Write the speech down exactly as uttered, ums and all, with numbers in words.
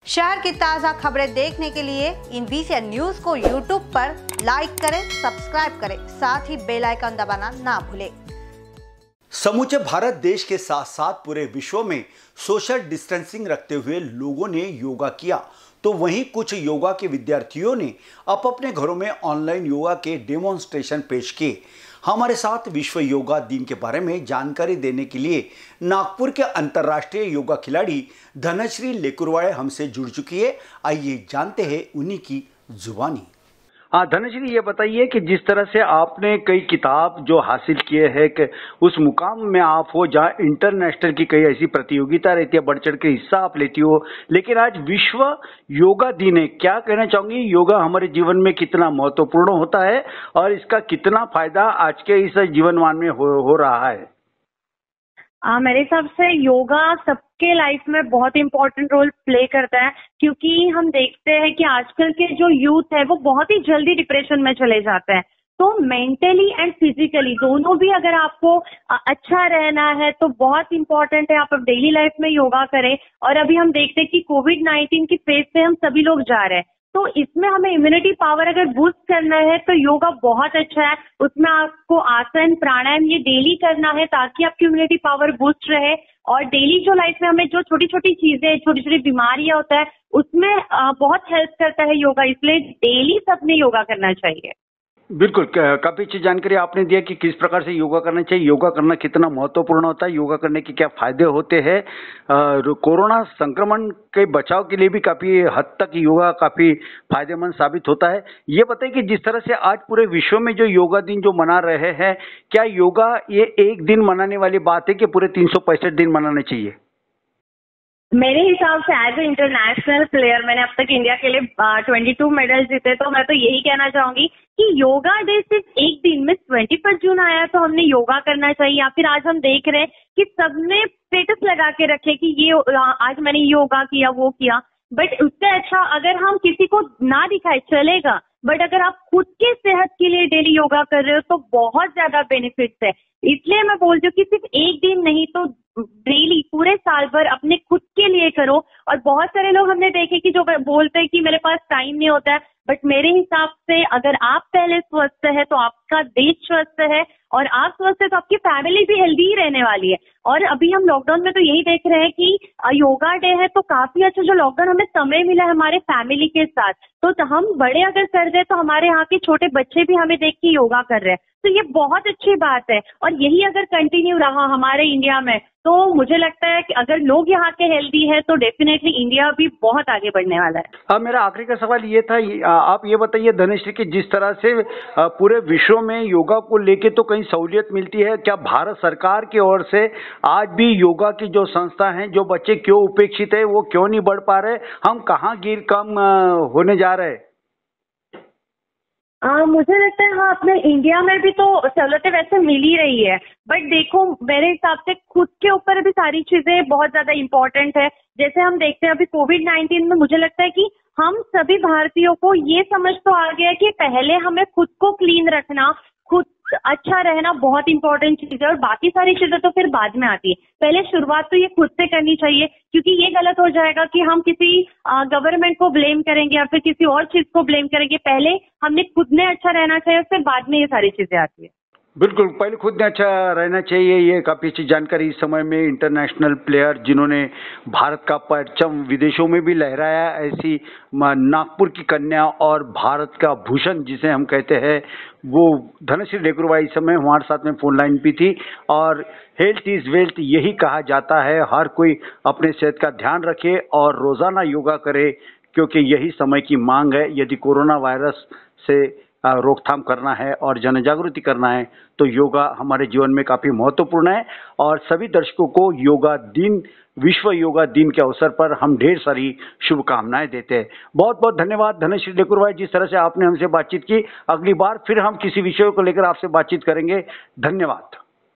शहर की ताज़ा खबरें देखने के लिए इन वीसीएन न्यूज को यूट्यूब पर लाइक करें, सब्सक्राइब करें, साथ ही बेल आइकन दबाना ना भूलें। समूचे भारत देश के साथ साथ पूरे विश्व में सोशल डिस्टेंसिंग रखते हुए लोगों ने योगा किया, तो वहीं कुछ योगा के विद्यार्थियों ने अब अपने घरों में ऑनलाइन योगा के डेमोन्स्ट्रेशन पेश किए। हमारे साथ विश्व योगा दिन के बारे में जानकारी देने के लिए नागपुर के अंतर्राष्ट्रीय योगा खिलाड़ी धनश्री लेकुरवाड़े हमसे जुड़ चुकी है। आइए जानते हैं उन्हीं की जुबानी। हाँ धनश्री, ये बताइए कि जिस तरह से आपने कई किताब जो हासिल किए हैं कि उस मुकाम में आप हो जहाँ इंटरनेशनल की कई ऐसी प्रतियोगिता रहती है, बढ़ चढ़ के हिस्सा आप लेती हो, लेकिन आज विश्व योगा दिन है। क्या कहना चाहूंगी, योगा हमारे जीवन में कितना महत्वपूर्ण होता है और इसका कितना फायदा आज के इस जीवनमान में हो, हो रहा है? आ, मेरे हिसाब से योगा सबके लाइफ में बहुत इम्पोर्टेंट रोल प्ले करता है, क्योंकि हम देखते हैं कि आजकल के जो यूथ है वो बहुत ही जल्दी डिप्रेशन में चले जाते हैं। तो मेंटली एंड फिजिकली दोनों भी अगर आपको अच्छा रहना है तो बहुत इम्पोर्टेंट है आप डेली लाइफ में योगा करें। और अभी हम देखते हैं कि कोविड नाइन्टीन की फेज से हम सभी लोग जा रहे हैं, तो इसमें हमें इम्यूनिटी पावर अगर बूस्ट करना है तो योगा बहुत अच्छा है। उसमें आपको आसन, प्राणायाम ये डेली करना है ताकि आपकी इम्यूनिटी पावर बूस्ट रहे। और डेली जो लाइफ में हमें जो छोटी छोटी चीजें, छोटी छोटी बीमारियां होता है उसमें बहुत हेल्प करता है योगा, इसलिए डेली सबने योगा करना चाहिए। बिल्कुल, काफी अच्छी जानकारी आपने दिया कि किस प्रकार से योगा करना चाहिए, योगा करना कितना महत्वपूर्ण होता है, योगा करने के क्या फायदे होते हैं। कोरोना संक्रमण के बचाव के लिए भी काफी हद तक योगा काफी फायदेमंद साबित होता है। ये बताइए कि जिस तरह से आज पूरे विश्व में जो योगा दिन जो मना रहे हैं, क्या योगा ये एक दिन मनाने वाली बात है कि पूरे तीन सौ पैंसठ दिन मनाने चाहिए? मेरे हिसाब से एज ए इंटरनेशनल प्लेयर मैंने अब तक इंडिया के लिए बाईस मेडल जीते, तो मैं तो यही कहना चाहूंगी कि योगा डे सिर्फ एक दिन में ट्वेंटी फर्स्ट जून आया तो हमने योगा करना चाहिए। या फिर आज हम देख रहे हैं कि सबने स्टेटस लगा के रखे कि ये आज मैंने योगा किया, वो किया। बट उससे अच्छा अगर हम किसी को ना दिखाए चलेगा, बट अगर आप खुद के सेहत के लिए डेली योगा कर रहे हो तो बहुत ज्यादा बेनिफिट्स है। इसलिए मैं बोलती हूँ कि सिर्फ एक दिन नहीं तो डेली पूरे साल भर अपने खुद के लिए करो। और बहुत सारे लोग हमने देखे कि जो बोलते हैं कि मेरे पास टाइम नहीं होता है, बट मेरे हिसाब से अगर आप पहले स्वस्थ है तो आपका देश स्वस्थ है, और आप स्वस्थ है तो आपकी फैमिली भी हेल्दी ही रहने वाली है। और अभी हम लॉकडाउन में तो यही देख रहे हैं कि योगा डे है तो काफी अच्छा जो लॉकडाउन हमें समय मिला है हमारे फैमिली के साथ, तो हम बड़े अगर कर रहे तो हमारे यहाँ के छोटे बच्चे भी हमें देख के योगा कर रहे हैं, तो ये बहुत अच्छी बात है। और यही अगर कंटिन्यू रहा हमारे इंडिया में तो मुझे लगता है कि अगर लोग यहाँ के हेल्दी है तो डेफिनेटली इंडिया भी बहुत आगे बढ़ने वाला है। अब मेरा आखिरी का सवाल ये था, आप ये बताइए धनश्री कि जिस तरह से पूरे विश्व में योगा को लेके तो कहीं सहूलियत मिलती है, क्या भारत सरकार की ओर से आज भी योगा की जो संस्था है, जो बच्चे क्यों उपेक्षित है, वो क्यों नहीं बढ़ पा रहे, हम कहाँ गिर कम होने जा रहे हैं? आ, मुझे लगता है हाँ अपने इंडिया में भी तो सहूलतें वैसे मिल ही रही है, बट देखो मेरे हिसाब से खुद के ऊपर भी सारी चीजें बहुत ज्यादा इम्पोर्टेंट है। जैसे हम देखते हैं अभी कोविड नाइन्टीन में मुझे लगता है कि हम सभी भारतीयों को ये समझ तो आ गया कि पहले हमें खुद को क्लीन रखना, खुद अच्छा रहना बहुत इंपॉर्टेंट चीज है, और बाकी सारी चीजें तो फिर बाद में आती है। पहले शुरुआत तो ये खुद से करनी चाहिए, क्योंकि ये गलत हो जाएगा कि हम किसी गवर्नमेंट को ब्लेम करेंगे या फिर किसी और चीज को ब्लेम करेंगे। पहले हमने खुद ने अच्छा रहना चाहिए, फिर बाद में ये सारी चीजें आती है। बिल्कुल, पहले खुद ने अच्छा रहना चाहिए। ये काफी अच्छी जानकारी इस समय में इंटरनेशनल प्लेयर जिन्होंने भारत का परचम विदेशों में भी लहराया, ऐसी नागपुर की कन्या और भारत का भूषण जिसे हम कहते हैं, वो धनश्री लेकुरवाड़े इस समय हमारे साथ में फोन लाइन पे थी। और हेल्थ इज वेल्थ यही कहा जाता है, हर कोई अपने सेहत का ध्यान रखे और रोजाना योगा करे, क्योंकि यही समय की मांग है। यदि कोरोना वायरस से रोकथाम करना है और जन जागृति करना है तो योगा हमारे जीवन में काफी महत्वपूर्ण है। और सभी दर्शकों को योगा दिन, विश्व योगा दिन के अवसर पर हम ढेर सारी शुभकामनाएं देते हैं। बहुत बहुत धन्यवाद धनश्री लेकुरवाड़े, जिस तरह से आपने हमसे बातचीत की। अगली बार फिर हम किसी विषय को लेकर आपसे बातचीत करेंगे। धन्यवाद।